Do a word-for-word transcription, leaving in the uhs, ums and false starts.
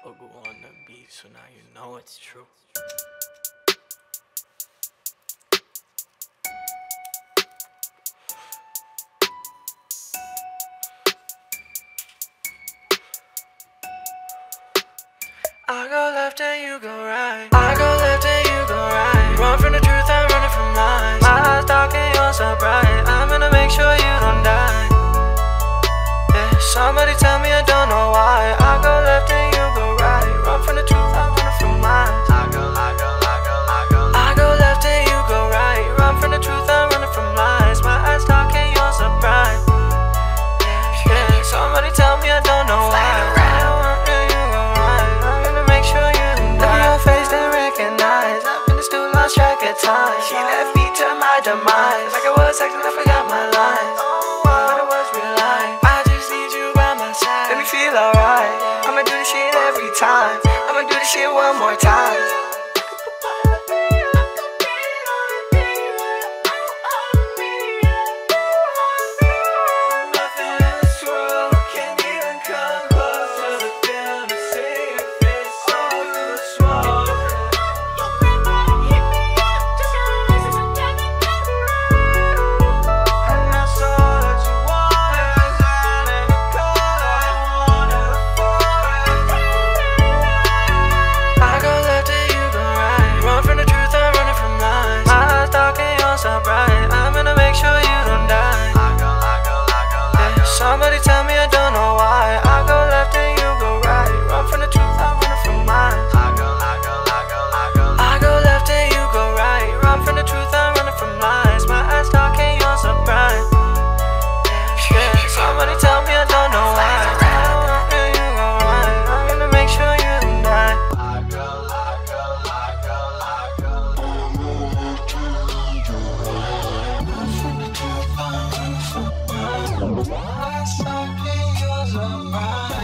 Pogo on the beat, so now you know it's true. I go left and you go right. I go left and you go right. You run from the truth, I'm running from lies. My eyes dark and you're so bright. I'm gonna make sure you don't die. Yeah, somebody tell me I don't know why. I go left and you go right. Run from the truth, I'm running from lies. I go, I go, I go, I go. I go left and you go right. Run from the truth, I'm running from lies. My eyes dark and you're so bright. Yeah, somebody tell me I don't know why. Time. She left me to my demise. Like it was sex and I forgot my lines. But it was real life. I just need you by my side. Let me feel alright. I'ma do this shit every time. I'ma do this shit one more time. I'm gonna make sure you don't die. I go, I go, I go, I go. Somebody tell me I don't know why. I go left and you go right. Run from the truth, I'm running from mine. I go, I go, I go, I go. I go left and you go right. Run from the truth, I'm running from lies. My eyes dark and you're so bright. Yeah, somebody tell me I don't know why. I go left and you go right. I'm gonna make sure you don't die. I go, I go, I go, I go. I'm